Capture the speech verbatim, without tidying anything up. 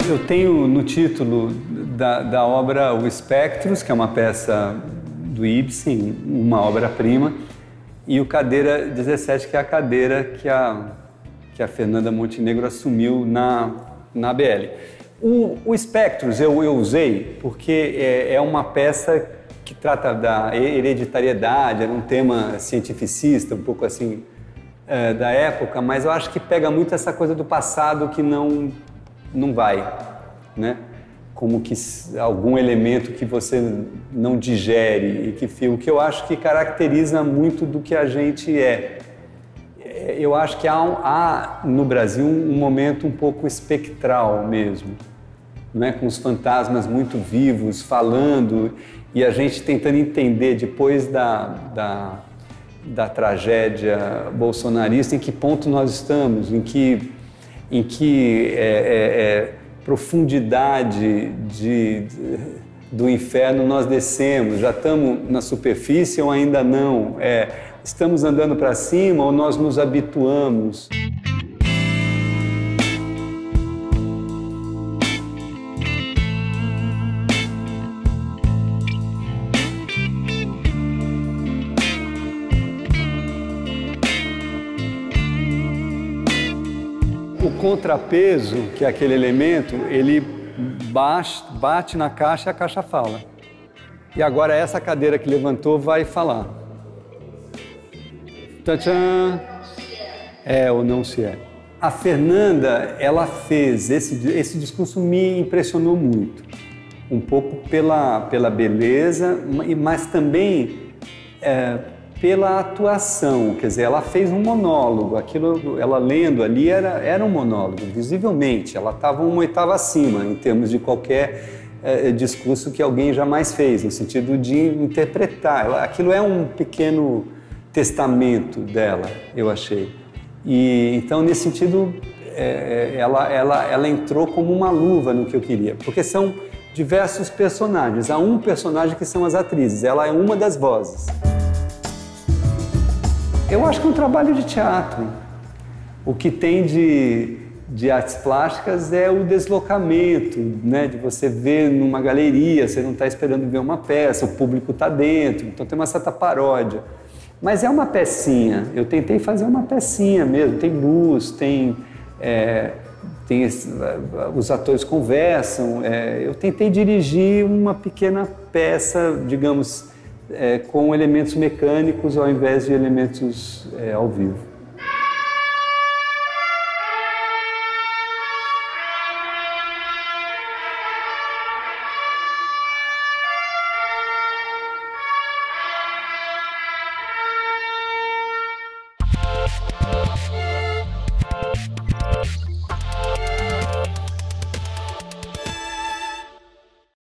Eu tenho no título da, da obra o Espectros, que é uma peça do Ibsen, uma obra-prima, e o Cadeira dezessete, que é a cadeira que a, que a Fernanda Montenegro assumiu na, na A B L. O, o Espectros eu, eu usei porque é, é uma peça que trata da hereditariedade, era um tema cientificista, um pouco assim, é, da época, mas eu acho que pega muito essa coisa do passado que não, não vai, né? Como que algum elemento que você não digere, e que, o que eu acho que caracteriza muito do que a gente é. Eu acho que há, há no Brasil um momento um pouco espectral mesmo, né? Com os fantasmas muito vivos, falando, e a gente tentando entender depois da, da, da tragédia bolsonarista em que ponto nós estamos, em que, em que é, é, é, profundidade de, de, do inferno nós descemos, já estamos na superfície ou ainda não, é, estamos andando para cima ou nós nos habituamos. O contrapeso, que é aquele elemento, ele bate, bate na caixa e a caixa fala. E agora essa cadeira que levantou vai falar. Tchan! É ou não se é. A Fernanda, ela fez, esse, esse discurso me impressionou muito. Um pouco pela, pela beleza, mas também é, pela atuação, quer dizer, ela fez um monólogo, aquilo, ela lendo ali era, era um monólogo, visivelmente, ela estava uma oitava acima em termos de qualquer é, discurso que alguém jamais fez, no sentido de interpretar, ela, aquilo é um pequeno testamento dela, eu achei. E então, nesse sentido, é, ela, ela, ela entrou como uma luva no que eu queria, porque são diversos personagens, há um personagem que são as atrizes, ela é uma das vozes. Eu acho que é um trabalho de teatro. O que tem de, de artes plásticas é o deslocamento, né? De você ver numa galeria, você não está esperando ver uma peça, o público está dentro, então tem uma certa paródia. Mas é uma pecinha, eu tentei fazer uma pecinha mesmo, tem luz, tem, é, tem esse, os atores conversam, é, eu tentei dirigir uma pequena peça, digamos, É, com elementos mecânicos ao invés de elementos é, ao vivo.